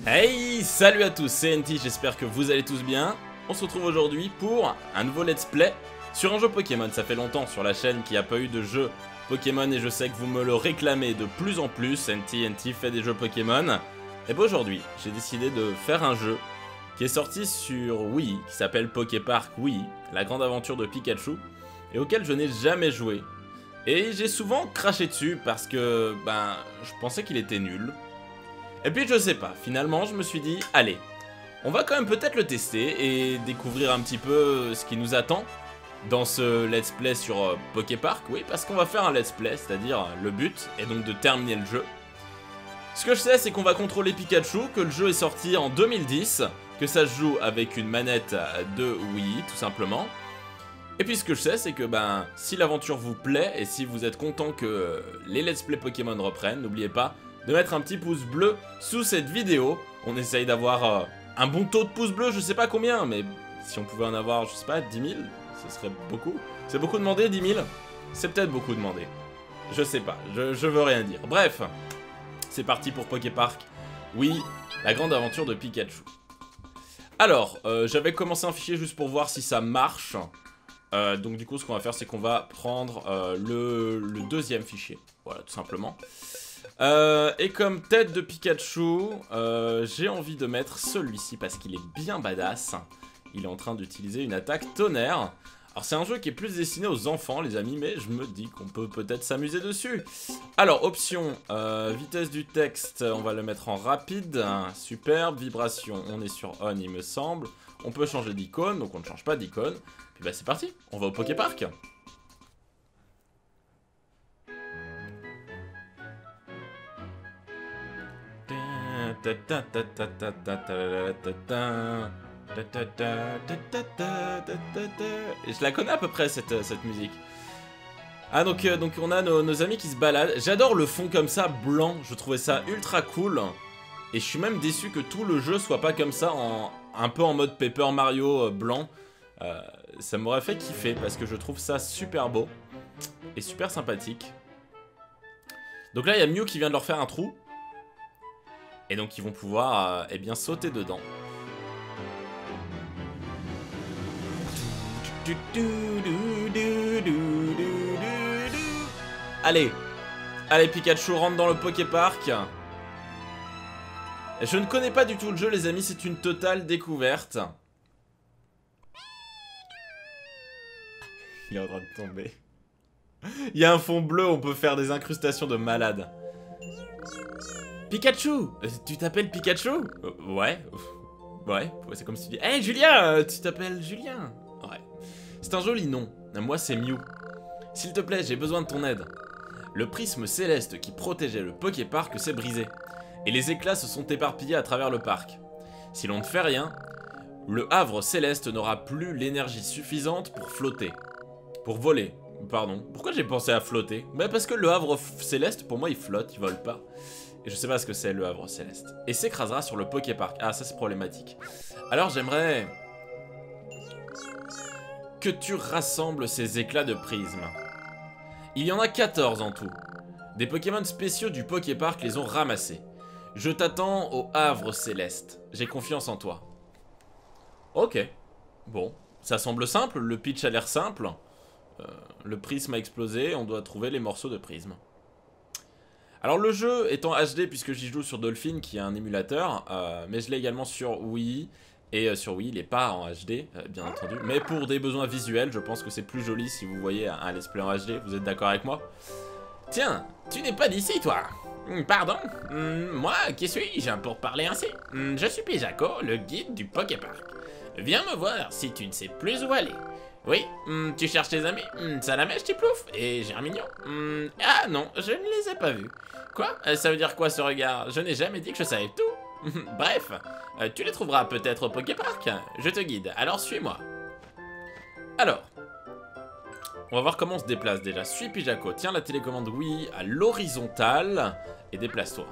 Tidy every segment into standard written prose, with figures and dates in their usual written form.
Hey, salut à tous, c'est NT, j'espère que vous allez tous bien. On se retrouve aujourd'hui pour un nouveau let's play sur un jeu Pokémon. Ça fait longtemps sur la chaîne qu'il n'y a pas eu de jeu Pokémon et je sais que vous me le réclamez de plus en plus. NT fait des jeux Pokémon. Et bien aujourd'hui, j'ai décidé de faire un jeu qui est sorti sur Wii, qui s'appelle Poképark Wii, la grande aventure de Pikachu, et auquel je n'ai jamais joué. Et j'ai souvent craché dessus parce que, je pensais qu'il était nul. Et puis je sais pas, finalement je me suis dit, allez, on va quand même peut-être le tester et découvrir un petit peu ce qui nous attend dans ce let's play sur Poképark, oui, parce qu'on va faire un let's play, c'est-à-dire le but est donc de terminer le jeu. Ce que je sais, c'est qu'on va contrôler Pikachu, que le jeu est sorti en 2010, que ça se joue avec une manette de Wii, tout simplement. Et puis ce que je sais, c'est que si l'aventure vous plaît et si vous êtes content que les let's play Pokémon reprennent, n'oubliez pas de mettre un petit pouce bleu sous cette vidéo. On essaye d'avoir un bon taux de pouces bleus, je sais pas combien, mais si on pouvait en avoir, je sais pas, 10 000, ce serait beaucoup. C'est beaucoup demandé, 10 000? C'est peut-être beaucoup demandé. Je sais pas, je veux rien dire. Bref, c'est parti pour Poképark. Oui, la grande aventure de Pikachu. Alors, j'avais commencé un fichier juste pour voir si ça marche. Donc du coup, ce qu'on va faire, c'est qu'on va prendre le deuxième fichier. Voilà, tout simplement. Et comme tête de Pikachu, j'ai envie de mettre celui-ci parce qu'il est bien badass. Il est en train d'utiliser une attaque tonnerre. Alors c'est un jeu qui est plus destiné aux enfants les amis, mais je me dis qu'on peut peut-être s'amuser dessus. Alors option, vitesse du texte, on va le mettre en rapide. Superbe, vibration, on est sur on il me semble. On peut changer d'icône, donc on ne change pas d'icône. Puis c'est parti, on va au Poképark. Et je la connais à peu près cette musique. Ah donc on a nos amis qui se baladent. J'adore le fond comme ça, blanc. Je trouvais ça ultra cool. Et je suis même déçu que tout le jeu soit pas comme ça, un peu en mode Paper Mario blanc. Ça m'aurait fait kiffer parce que je trouve ça super beau. Et super sympathique. Donc là il y a Mew qui vient de leur faire un trou. Et donc ils vont pouvoir eh bien sauter dedans. Allez, allez Pikachu rentre dans le Poképark. Je ne connais pas du tout le jeu les amis, c'est une totale découverte. Il est en train de tomber. Il y a un fond bleu, on peut faire des incrustations de malade. Pikachu, tu t'appelles Pikachu? Ouais, c'est comme si tu dis hey Julien, tu t'appelles Julien? Ouais. C'est un joli nom, moi c'est Mew. S'il te plaît, j'ai besoin de ton aide. Le prisme céleste qui protégeait le Poképark s'est brisé, et les éclats se sont éparpillés à travers le parc. Si l'on ne fait rien, le havre céleste n'aura plus l'énergie suffisante pour flotter. Pour voler, pardon. Pourquoi j'ai pensé à flotter? Parce que le havre céleste, pour moi, il flotte, il vole pas. Et je sais pas ce que c'est le havre céleste. Et s'écrasera sur le Poképark. Ah, ça c'est problématique. Alors j'aimerais que tu rassembles ces éclats de prisme. Il y en a 14 en tout. Des Pokémon spéciaux du Poképark les ont ramassés. Je t'attends au havre céleste. J'ai confiance en toi. Ok. Bon, ça semble simple, le pitch a l'air simple. Le prisme a explosé, on doit trouver les morceaux de prisme. Alors le jeu est en HD puisque j'y joue sur Dolphin qui est un émulateur, mais je l'ai également sur Wii, et sur Wii il n'est pas en HD, bien entendu, mais pour des besoins visuels, je pense que c'est plus joli si vous voyez un let's play en HD, vous êtes d'accord avec moi? Tiens, tu n'es pas d'ici toi? Pardon? Moi, qui suis-je pour parler ainsi? Je suis Pijako, le guide du Poképark. Viens me voir si tu ne sais plus où aller. Oui, tu cherches tes amis? Salamèche, Tiplouf et Germignon? Ah non, je ne les ai pas vus. Quoi? Ça veut dire quoi ce regard? Je n'ai jamais dit que je savais tout. Bref, tu les trouveras peut-être au Poképark. Je te guide, alors suis-moi. Alors, on va voir comment on se déplace déjà. Suis Pijako, tiens la télécommande Wii à l'horizontale et déplace-toi.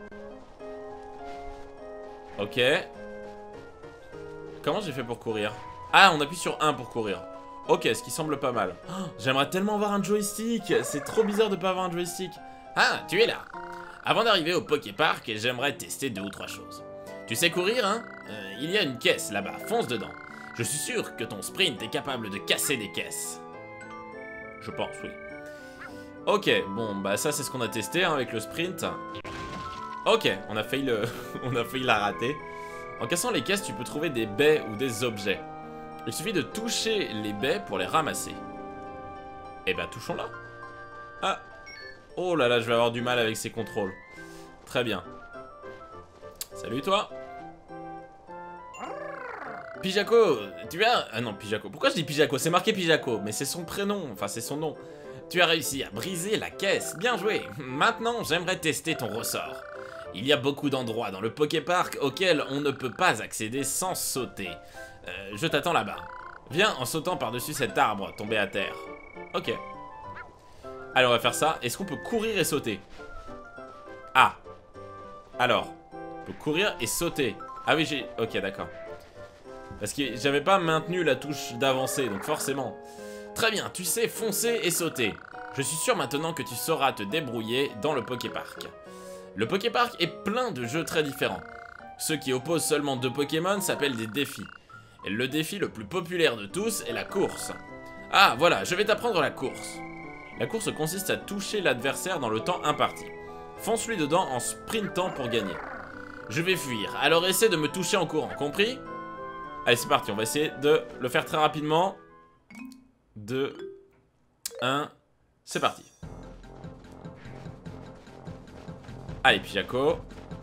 Ok. Comment j'ai fait pour courir? Ah, on appuie sur 1 pour courir. Ok, ce qui semble pas mal. Oh, j'aimerais tellement avoir un joystick. C'est trop bizarre de pas avoir un joystick. Ah, tu es là. Avant d'arriver au Poképark, j'aimerais tester 2 ou 3 choses. Tu sais courir, hein? Il y a une caisse là-bas, fonce dedans. Je suis sûr que ton sprint est capable de casser des caisses. Je pense, oui. Ok, bon, bah ça c'est ce qu'on a testé hein, avec le sprint. Ok, on a failli on a failli la rater. En cassant les caisses, tu peux trouver des baies ou des objets. Il suffit de toucher les baies pour les ramasser. Eh ben, touchons-la. Ah. Oh là là, je vais avoir du mal avec ces contrôles. Très bien. Salut toi. Pijako, tu as... Ah non, Pijako. Pourquoi je dis Pijako? C'est marqué Pijako, mais c'est son prénom. Enfin, c'est son nom. Tu as réussi à briser la caisse. Bien joué. Maintenant, j'aimerais tester ton ressort. Il y a beaucoup d'endroits dans le Poképark auxquels on ne peut pas accéder sans sauter. Je t'attends là-bas. Viens en sautant par-dessus cet arbre tombé à terre. Ok. Allez, on va faire ça. Est-ce qu'on peut courir et sauter? Ah. Alors. On peut courir et sauter. Ah oui, j'ai... Ok, d'accord. Parce que j'avais pas maintenu la touche d'avancer, donc forcément. Très bien, tu sais foncer et sauter. Je suis sûr maintenant que tu sauras te débrouiller dans le Poképark. Le Poképark est plein de jeux très différents. Ceux qui opposent seulement 2 Pokémon s'appellent des défis. Et le défi le plus populaire de tous est la course. Ah, voilà, je vais t'apprendre la course. La course consiste à toucher l'adversaire dans le temps imparti. Fonce-lui dedans en sprintant pour gagner. Je vais fuir, alors essaie de me toucher en courant, compris? Allez, c'est parti, on va essayer de le faire très rapidement. 2, 1, c'est parti. Allez, Pijako.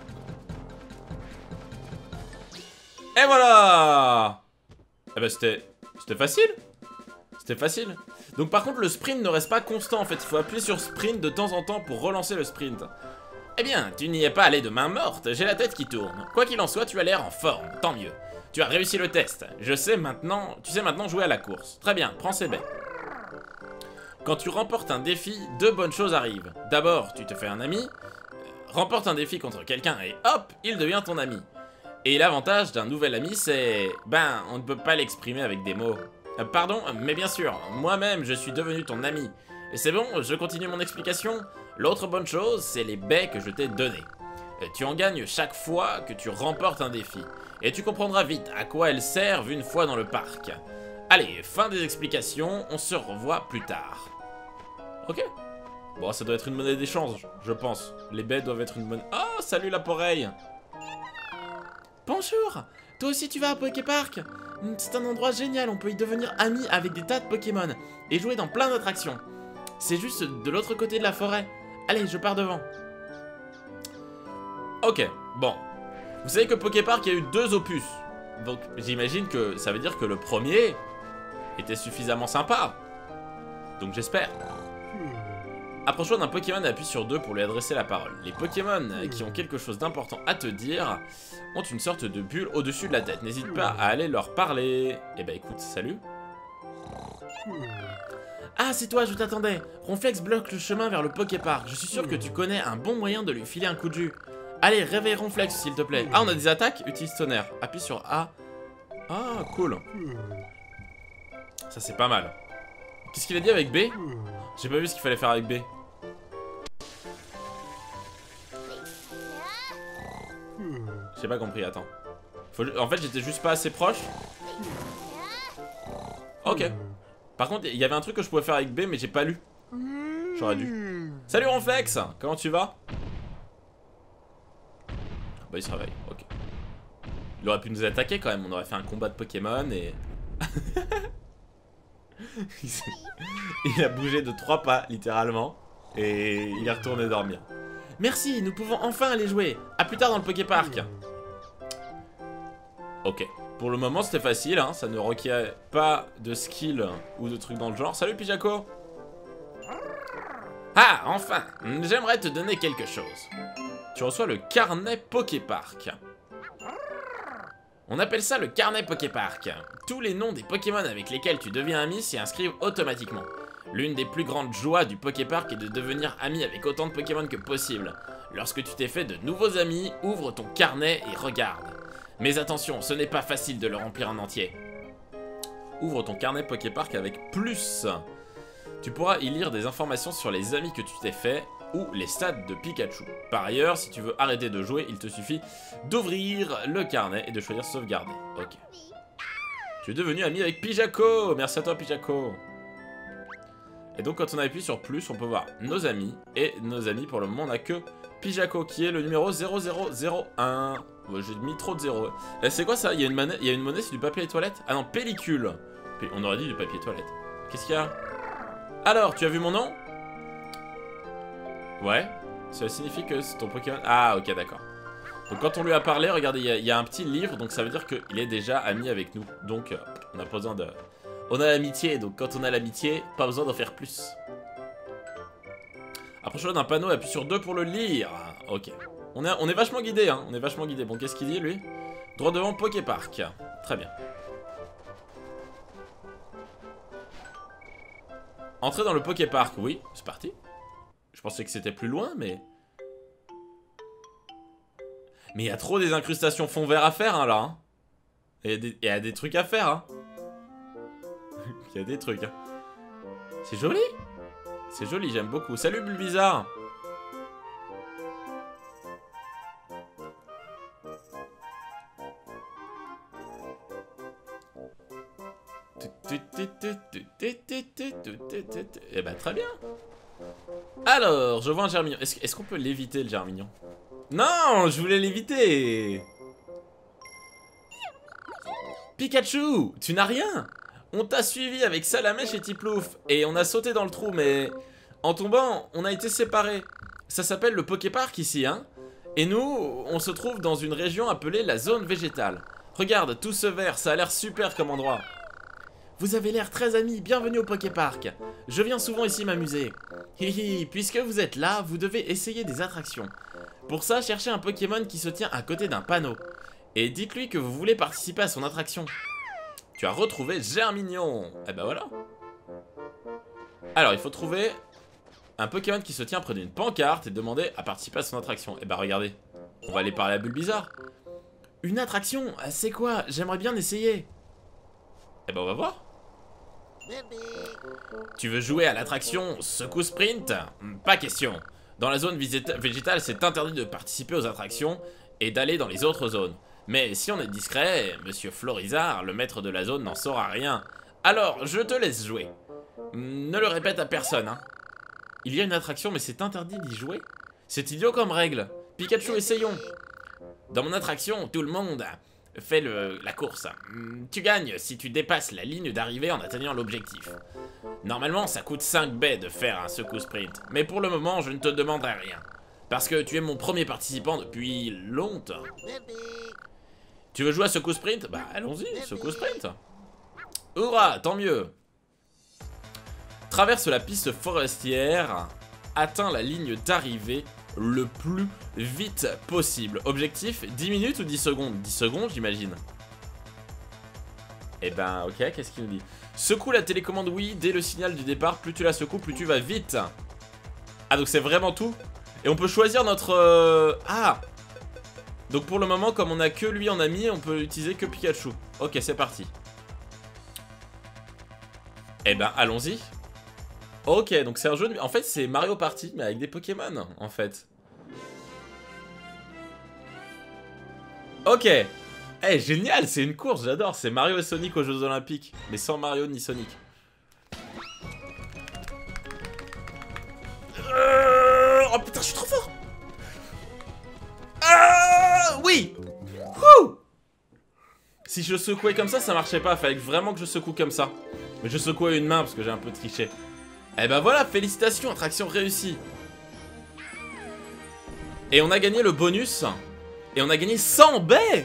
Et voilà! Eh ben, c'était facile. C'était facile. Donc par contre, le sprint ne reste pas constant, en fait. Il faut appuyer sur sprint de temps en temps pour relancer le sprint. Eh bien, tu n'y es pas allé de main morte, j'ai la tête qui tourne. Quoi qu'il en soit, tu as l'air en forme, tant mieux. Tu as réussi le test. Tu sais maintenant jouer à la course. Très bien, prends ces baies. Quand tu remportes un défi, 2 bonnes choses arrivent. D'abord, tu te fais un ami. Remporte un défi contre quelqu'un et hop, il devient ton ami. Et l'avantage d'un nouvel ami, c'est... Ben, on ne peut pas l'exprimer avec des mots. Pardon, mais bien sûr, moi-même, je suis devenu ton ami. Et c'est bon, je continue mon explication. L'autre bonne chose, c'est les baies que je t'ai données. Tu en gagnes chaque fois que tu remportes un défi. Et tu comprendras vite à quoi elles servent une fois dans le parc. Allez, fin des explications, on se revoit plus tard. Ok. Bon, ça doit être une monnaie d'échange, je pense. Les baies doivent être une monnaie... Oh, salut la poreille. Bonjour. Toi aussi tu vas à Poképark? C'est un endroit génial, on peut y devenir ami avec des tas de Pokémon. Et jouer dans plein d'attractions. C'est juste de l'autre côté de la forêt. Allez, je pars devant. Ok, bon. Vous savez que Poképark, il y a eu 2 opus. Donc j'imagine que ça veut dire que le premier était suffisamment sympa. Donc j'espère. Approche-toi d'un Pokémon et appuie sur 2 pour lui adresser la parole. Les Pokémon qui ont quelque chose d'important à te dire ont une sorte de bulle au-dessus de la tête. N'hésite pas à aller leur parler. Eh ben écoute, salut. Ah, c'est toi, je t'attendais. Ronflex bloque le chemin vers le Poképark. Je suis sûr que tu connais un bon moyen de lui filer un coup de jus. Allez, réveille Ronflex, s'il te plaît. Ah, on a des attaques? Utilise tonnerre. Appuie sur A. Ah, cool. Ça, c'est pas mal. Qu'est-ce qu'il a dit avec B? J'ai pas vu ce qu'il fallait faire avec B. J'ai pas compris, attends. En fait, j'étais juste pas assez proche. Ok. Par contre, il y avait un truc que je pouvais faire avec B, mais j'ai pas lu. J'aurais dû. Salut Ronflex, comment tu vas? Bah, il se réveille, ok. Il aurait pu nous attaquer quand même, on aurait fait un combat de Pokémon et... Il a bougé de 3 pas, littéralement. Et il est retourné dormir. Merci, nous pouvons enfin aller jouer. A plus tard dans le Poképark. Ok. Pour le moment, c'était facile, hein. Ça ne requiert pas de skill ou de trucs dans le genre. Salut, Pijako. Ah, enfin. J'aimerais te donner quelque chose. Tu reçois le carnet Poképark. On appelle ça le carnet Poképark. Tous les noms des Pokémon avec lesquels tu deviens ami s'y inscrivent automatiquement. L'une des plus grandes joies du Poképark est de devenir ami avec autant de Pokémon que possible. Lorsque tu t'es fait de nouveaux amis, ouvre ton carnet et regarde. Mais attention, ce n'est pas facile de le remplir en entier. Ouvre ton carnet Poképark avec plus. Tu pourras y lire des informations sur les amis que tu t'es fait ou les stats de Pikachu. Par ailleurs, si tu veux arrêter de jouer, il te suffit d'ouvrir le carnet et de choisir sauvegarder. Ok. Tu es devenu ami avec Pijako. Merci à toi, Pijako. Et donc, quand on appuie sur plus, on peut voir nos amis. Et nos amis, pour le moment, on n'a que Pijako, qui est le numéro 0001. Ouais, j'ai mis trop de 0. C'est quoi ça? Il y a une monnaie, c'est du papier toilette? Ah non, pellicule. On aurait dit du papier toilette. Qu'est-ce qu'il y a? Alors, tu as vu mon nom? Ouais. Ça signifie que c'est ton Pokémon... Ah, ok, d'accord. Donc quand on lui a parlé, regardez, il y a un petit livre, donc ça veut dire qu'il est déjà ami avec nous. Donc, on n'a pas besoin de... On a l'amitié, donc quand on a l'amitié, pas besoin d'en faire plus. Approche-toi d'un panneau, appuie sur 2 pour le lire. Ok. On est vachement guidé, hein. On est vachement guidé. Bon, qu'est-ce qu'il dit, lui? Droit devant Poképark. Très bien. Entrer dans le Poképark, oui, c'est parti. Je pensais que c'était plus loin, mais... Mais il y a trop des incrustations fond vert à faire, hein, là. Hein. Il y a des trucs à faire, hein. Il y a des trucs, hein. C'est joli. C'est joli, j'aime beaucoup. Salut, Bulbizarre. Eh ben, très bien. Alors, je vois un Germignon. Est-ce qu'on peut l'éviter, le Germignon? Non, je voulais l'éviter. Pikachu, tu n'as rien. On t'a suivi avec Salamèche et Tiplouf. Et on a sauté dans le trou, mais... En tombant, on a été séparés. Ça s'appelle le Poképark ici, hein. Et nous, on se trouve dans une région appelée la zone végétale. Regarde, tout ce vert, ça a l'air super comme endroit. Vous avez l'air très amis, bienvenue au Poképark. Je viens souvent ici m'amuser. Hihi, puisque vous êtes là, vous devez essayer des attractions. Pour ça, cherchez un Pokémon qui se tient à côté d'un panneau. Et dites-lui que vous voulez participer à son attraction. Tu as retrouvé Germignon. Eh ben voilà. Alors, il faut trouver un Pokémon qui se tient près d'une pancarte et demander à participer à son attraction. Eh ben regardez, on va aller parler à Bulbizarre. Une attraction? C'est quoi? J'aimerais bien essayer. Eh ben on va voir. Tu veux jouer à l'attraction Secoue Sprint? Pas question. Dans la zone végétale, c'est interdit de participer aux attractions et d'aller dans les autres zones. Mais si on est discret, Monsieur Florizard, le maître de la zone, n'en saura rien. Alors, je te laisse jouer. Ne le répète à personne, hein. Il y a une attraction, mais c'est interdit d'y jouer? C'est idiot comme règle. Pikachu, essayons. Dans mon attraction, tout le monde fait la course. Tu gagnes si tu dépasses la ligne d'arrivée en atteignant l'objectif. Normalement, ça coûte 5 baies de faire un Secoue Sprint. Mais pour le moment, je ne te demanderai rien. Parce que tu es mon premier participant depuis longtemps. Tu veux jouer à Secoue Sprint? Bah allons-y, Secoue Sprint. Hurrah, tant mieux. Traverse la piste forestière. Atteins la ligne d'arrivée le plus vite possible. Objectif, 10 minutes ou 10 secondes? 10 secondes, j'imagine. Eh ben, ok, qu'est-ce qu'il nous dit? Secoue la télécommande Wii dès le signal du départ. Plus tu la secoues, plus tu vas vite. Ah, donc c'est vraiment tout? Et on peut choisir notre... Ah! Donc pour le moment, comme on a que lui en ami, on peut utiliser que Pikachu. Ok, c'est parti. Eh ben, allons-y. Ok, donc c'est un jeu de... En fait, c'est Mario Party, mais avec des Pokémon, en fait. Ok. Eh, génial, c'est une course, j'adore. C'est Mario et Sonic aux Jeux Olympiques, mais sans Mario ni Sonic. Oh putain, je suis trop fort. Oui. Wouh. Si je secouais comme ça marchait pas. Fallait vraiment que je secoue comme ça. Mais je secouais une main parce que j'ai un peu triché. Eh ben voilà, félicitations, attraction réussie. Et on a gagné le bonus. Et on a gagné 100 baies.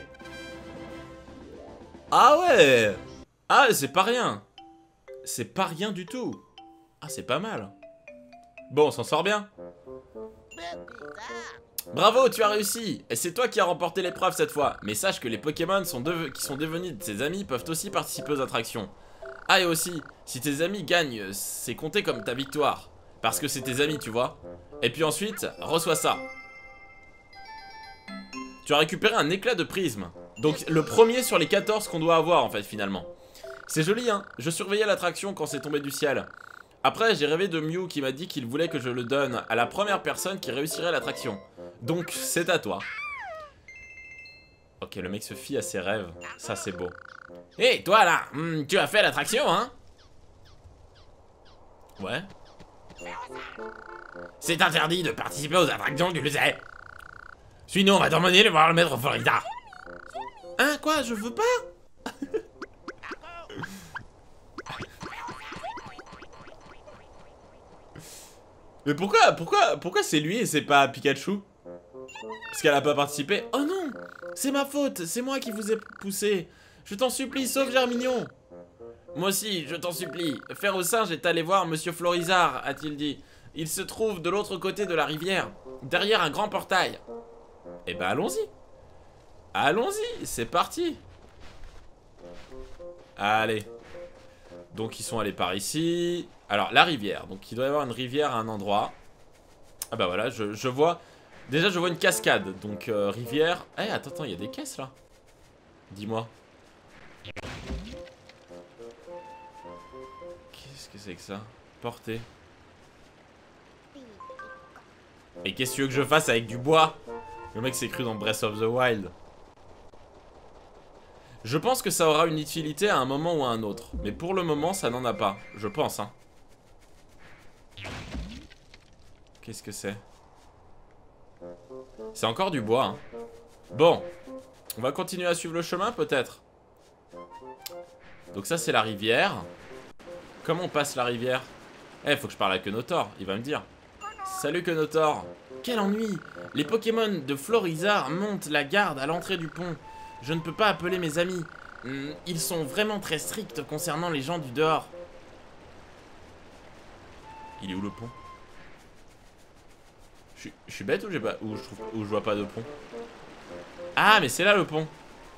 Ah ouais. Ah, c'est pas rien. C'est pas rien du tout. Ah, c'est pas mal. Bon, on s'en sort bien. Bravo, tu as réussi. Et c'est toi qui as remporté l'épreuve cette fois. Mais sache que les Pokémon qui sont devenus tes amis peuvent aussi participer aux attractions. Ah, et aussi, si tes amis gagnent, c'est compté comme ta victoire. Parce que c'est tes amis, tu vois. Et puis ensuite, reçois ça. Tu as récupéré un éclat de prisme. Donc le premier sur les 14 qu'on doit avoir en fait finalement. C'est joli, hein. Je surveillais l'attraction quand c'est tombé du ciel. Après, j'ai rêvé de Mew qui m'a dit qu'il voulait que je le donne à la première personne qui réussirait l'attraction. Donc, c'est à toi. Ok, le mec se fie à ses rêves. Ça, c'est beau. Hé, toi là, tu as fait l'attraction, hein? Ouais. C'est interdit de participer aux attractions, tu le sais. Sinon, on va t'emmener voir le maître Florida. Hein, quoi? Je veux pas? Mais pourquoi c'est lui et c'est pas Pikachu? Parce qu'elle a pas participé. Oh non! C'est ma faute, c'est moi qui vous ai poussé. Je t'en supplie, sauve Germignon. Moi aussi, je t'en supplie. Faire au singe est allé voir Monsieur Florizard, a-t-il dit. Il se trouve de l'autre côté de la rivière, derrière un grand portail. Eh ben allons-y. Allons-y, c'est parti. Allez. Donc ils sont allés par ici. Alors la rivière, donc il doit y avoir une rivière à un endroit. Ah bah voilà, je vois. Déjà je vois une cascade, donc rivière. Eh attends, il y a des caisses là. Dis-moi. Qu'est-ce que c'est que ça? Portée. Et qu'est-ce que tu veux que je fasse avec du bois? Le mec s'est cru dans Breath of the Wild. Je pense que ça aura une utilité à un moment ou à un autre. Mais pour le moment, ça n'en a pas. Je pense, hein. Qu'est-ce que c'est? C'est encore du bois, hein. Bon. On va continuer à suivre le chemin, peut-être. Donc ça, c'est la rivière. Comment on passe la rivière? Eh, faut que je parle à Kenotor. Il va me dire. Salut Kenotor. Quel ennui. Les Pokémon de Florizard montent la garde à l'entrée du pont. Je ne peux pas appeler mes amis. Ils sont vraiment très stricts concernant les gens du dehors. Il est où le pont? Je suis bête ou je vois pas de pont? Ah mais c'est là le pont.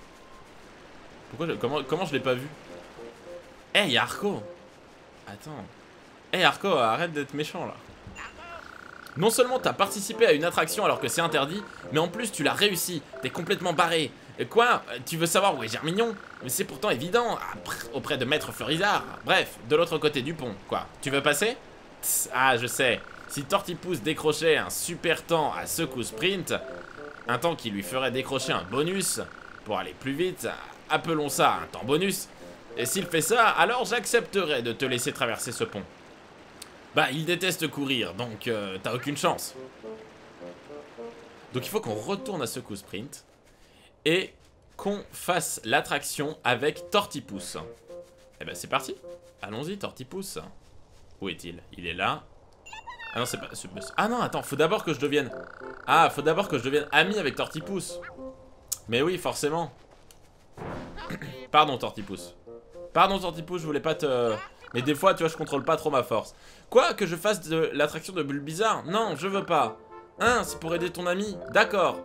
Comment je l'ai pas vu? Eh y'a Arco. Attends. Eh Arco, arrête d'être méchant là. Non seulement t'as participé à une attraction alors que c'est interdit, mais en plus tu l'as réussi. T'es complètement barré. Quoi? Tu veux savoir où est Germignon? Mais c'est pourtant évident, auprès de Maître Florizard. Bref, de l'autre côté du pont, quoi. Tu veux passer? Ah, je sais. Si Tortipousse décrochait un super temps à secousse sprint, un temps qui lui ferait décrocher un bonus pour aller plus vite, appelons ça un temps bonus. Et s'il fait ça, alors j'accepterai de te laisser traverser ce pont. Bah, il déteste courir, donc t'as aucune chance. Donc il faut qu'on retourne à secousse sprint et qu'on fasse l'attraction avec Tortipousse. Eh ben c'est parti. Allons-y, Tortipousse. Où est-il? Il est là. Ah non, c'est pas... Ah non, attends, faut d'abord que je devienne... Ah, faut d'abord que je devienne ami avec Tortipousse. Mais oui, forcément. Pardon, Tortipousse. Pardon, Tortipousse, je voulais pas te... Mais des fois, tu vois, je contrôle pas trop ma force. Quoi? Que je fasse de l'attraction de Bulbizarre? Non, je veux pas. Hein, c'est pour aider ton ami? D'accord.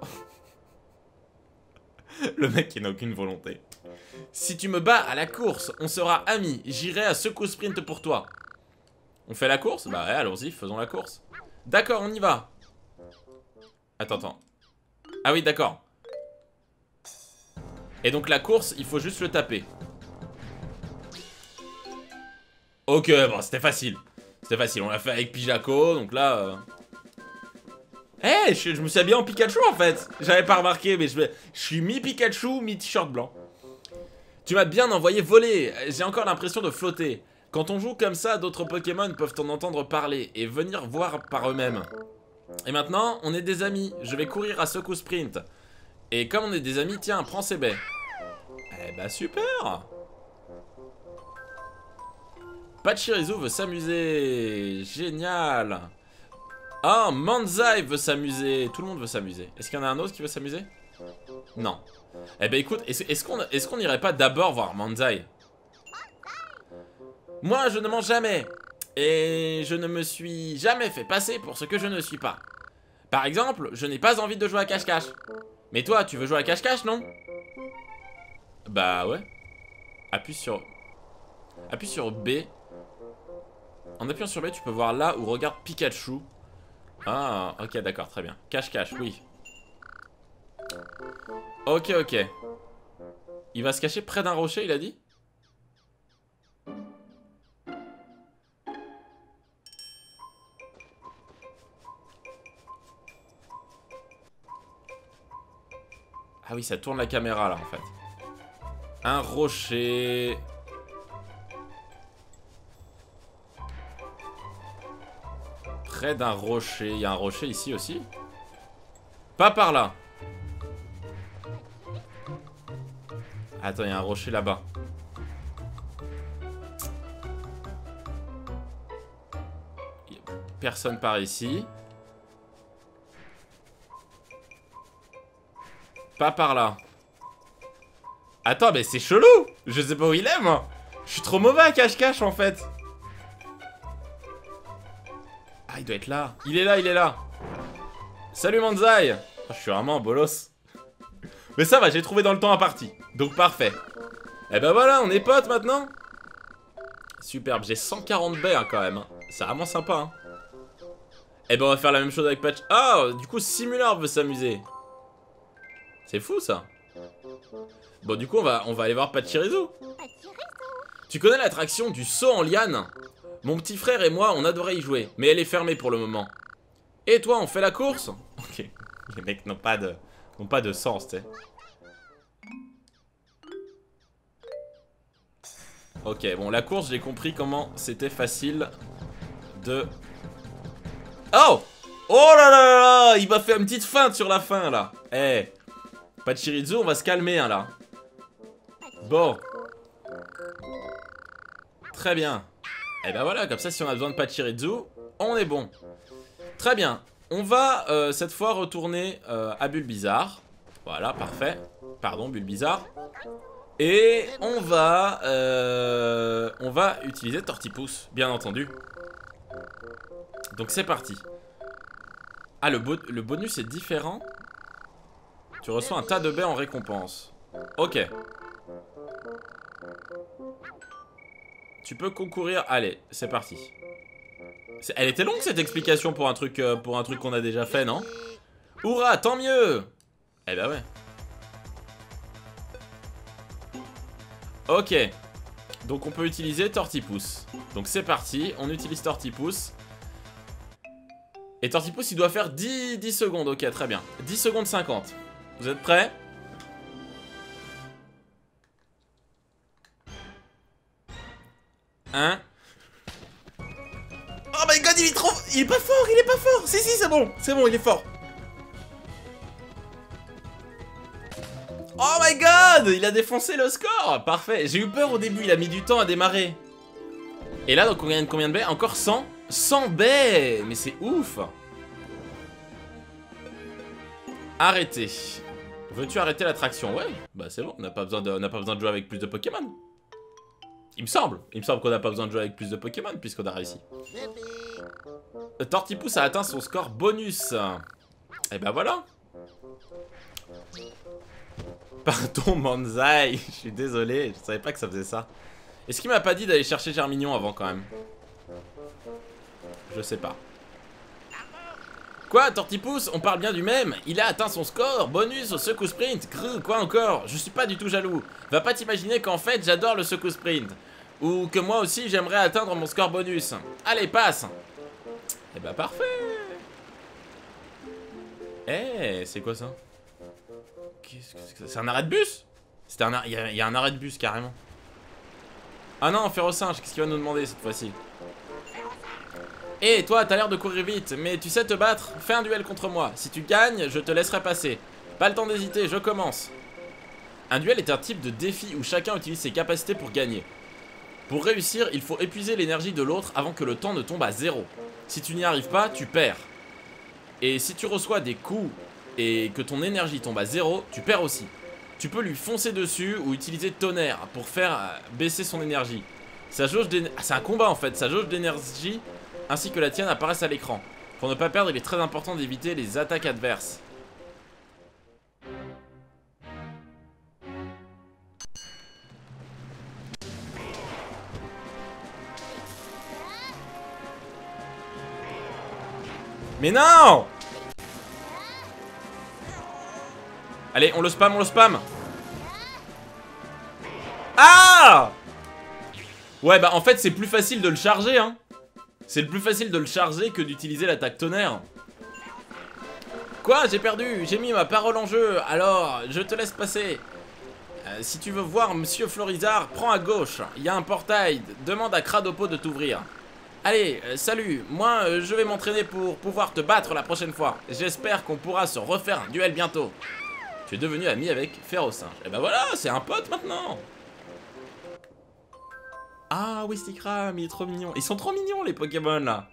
Le mec qui n'a aucune volonté. Si tu me bats à la course, on sera amis. J'irai à secousse sprint pour toi. On fait la course? Bah ouais, allons-y, faisons la course. D'accord, on y va. Attends. Ah oui, d'accord. Et donc la course, il faut juste le taper. Ok, bon, c'était facile. C'était facile, on l'a fait avec Pijako, donc là... Eh, je me suis habillé en Pikachu en fait. J'avais pas remarqué, mais je suis mi-Pikachu, mi-t-shirt blanc. Tu m'as bien envoyé voler. J'ai encore l'impression de flotter. Quand on joue comme ça, d'autres Pokémon peuvent en entendre parler et venir voir par eux-mêmes. Et maintenant, on est des amis. Je vais courir à secousse sprint. Et comme on est des amis, tiens, prends ces baies. Eh bah super. Pachirisu veut s'amuser. Génial. Ah, Manzai veut s'amuser. Tout le monde veut s'amuser. Est-ce qu'il y en a un autre qui veut s'amuser? Non. Eh ben écoute, est-ce qu'on irait pas d'abord voir Manzai? Moi, je ne mens jamais. Et je ne me suis jamais fait passer pour ce que je ne suis pas. Par exemple, je n'ai pas envie de jouer à cache-cache. Mais toi, tu veux jouer à cache-cache, non? Bah ouais. Appuie sur B. En appuyant sur B, tu peux voir là où regarde Pikachu. Ah, ok, d'accord, très bien. Cache-cache, oui. Ok. Il va se cacher près d'un rocher, il a dit? Ah oui, ça tourne la caméra là en fait. Un rocher. Près d'un rocher. Il y a un rocher ici aussi. Pas par là. Attends, il y a un rocher là-bas. Personne par ici. Pas par là. Attends, mais c'est chelou. Je sais pas où il est, moi. Je suis trop mauvais à cache-cache, en fait. Ah, il doit être là. Il est là, il est là. Salut, Manzai. Oh, je suis vraiment un bolos. Mais ça va, j'ai trouvé dans le temps imparti. Donc, parfait. Et ben voilà, on est potes, maintenant. Superbe, j'ai 140 baies, hein, quand même. C'est vraiment sympa, hein. Et ben, on va faire la même chose avec Patch. Ah, du coup, Simular veut s'amuser. C'est fou, ça. Bon, du coup, on va aller voir Pachirisu. Tu connais l'attraction du saut en liane? Mon petit frère et moi, on adorait y jouer, mais elle est fermée pour le moment. Et toi, on fait la course? Ok, les mecs n'ont pas de sens, tu sais. Ok, bon, la course, j'ai compris comment c'était facile de... Oh! Oh là là là! Il m'a fait une petite feinte sur la fin, là. Eh, hey. Pachirisu, on va se calmer, hein, là. Bon. Très bien. Et ben voilà, comme ça, si on a besoin de Pachirisu, on est bon. Très bien. On va, cette fois, retourner à Bulbizarre. Voilà, parfait. Pardon, Bulbizarre. Et on va utiliser Tortipousse, bien entendu. Donc c'est parti. Ah, le bonus est différent. Tu reçois un tas de baies en récompense. Ok. Tu peux concourir. Allez, c'est parti. Elle était longue cette explication pour un truc qu'on a déjà fait, non? Hourra, tant mieux. Eh ben ouais. Ok. Donc on peut utiliser Tortipousse. Donc c'est parti, on utilise Tortipousse. Et Tortipousse il doit faire 10 secondes, ok très bien. 10 secondes 50. Vous êtes prêts? Hein? Oh my god, il est trop... Il est pas fort, il est pas fort. Si, c'est bon, il est fort. Oh my god, il a défoncé le score. Parfait, j'ai eu peur au début, il a mis du temps à démarrer. Et là, donc on gagne combien de baies? Encore 100? 100 baies. Mais c'est ouf. Arrêter. Veux-tu arrêter l'attraction? Ouais, bah c'est bon, on n'a pas besoin de jouer avec plus de Pokémon. Il me semble qu'on n'a pas besoin de jouer avec plus de Pokémon puisqu'on a réussi. Tortipousse a atteint son score bonus. Et bah voilà. Pardon Manzai, je suis désolé, je savais pas que ça faisait ça. Est-ce qu'il m'a pas dit d'aller chercher Germignon avant quand même? Je sais pas. Quoi, Tortipousse? On parle bien du même? Il a atteint son score bonus au secousse sprint. Quoi encore? Je suis pas du tout jaloux. Va pas t'imaginer qu'en fait j'adore le secousse sprint. Ou que moi aussi j'aimerais atteindre mon score bonus. Allez, passe. Eh bah parfait. Eh, c'est quoi ça? Qu'est-ce que c'est que ça? C'est un arrêt de bus? Il y a un arrêt de bus carrément. Ah non, Férocinge, qu'est-ce qu'il va nous demander cette fois-ci? Eh, toi, t'as l'air de courir vite, mais tu sais te battre? Fais un duel contre moi. Si tu gagnes, je te laisserai passer. Pas le temps d'hésiter, je commence. Un duel est un type de défi où chacun utilise ses capacités pour gagner. Pour réussir, il faut épuiser l'énergie de l'autre avant que le temps ne tombe à 0. Si tu n'y arrives pas, tu perds. Et si tu reçois des coups et que ton énergie tombe à 0, tu perds aussi. Tu peux lui foncer dessus ou utiliser tonnerre pour faire baisser son énergie. Sa jauge d'énergie... C'est un combat en fait, sa jauge d'énergie ainsi que la tienne apparaissent à l'écran. Pour ne pas perdre, il est très important d'éviter les attaques adverses. Mais non! Allez, on le spam, Ah! Ouais, bah en fait, c'est plus facile de le charger, hein. C'est plus facile de le charger que d'utiliser l'attaque tonnerre. Quoi? J'ai perdu, j'ai mis ma parole en jeu, alors je te laisse passer. Si tu veux voir Monsieur Florizard, prends à gauche, il y a un portail, demande à Cradopo de t'ouvrir. Allez, salut, moi je vais m'entraîner pour pouvoir te battre la prochaine fois. J'espère qu'on pourra se refaire un duel bientôt. Tu es devenu ami avec Férocinge. Et ben voilà, c'est un pote maintenant. Ah, Wistikram, il est trop mignon. Ils sont trop mignons les Pokémon là.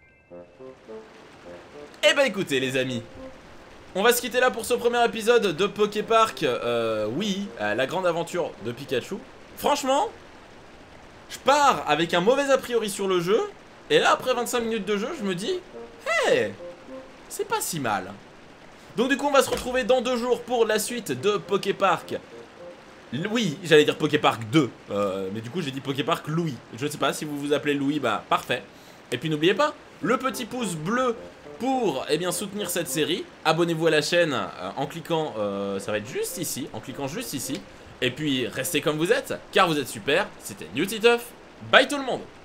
Eh ben écoutez les amis, on va se quitter là pour ce premier épisode de Poképark. Oui, la grande aventure de Pikachu. Franchement, je pars avec un mauvais a priori sur le jeu. Et là après 25 minutes de jeu, je me dis, hey, c'est pas si mal. Donc du coup on va se retrouver dans 2 jours pour la suite de Poképark. Oui, j'allais dire Poképark 2, mais du coup j'ai dit Poképark Louis. Je sais pas si vous vous appelez Louis, bah parfait. Et puis n'oubliez pas, le petit pouce bleu pour soutenir cette série. Abonnez-vous à la chaîne en cliquant, ça va être juste ici, en cliquant juste ici. Et puis restez comme vous êtes, car vous êtes super. C'était New Titeuf, bye tout le monde.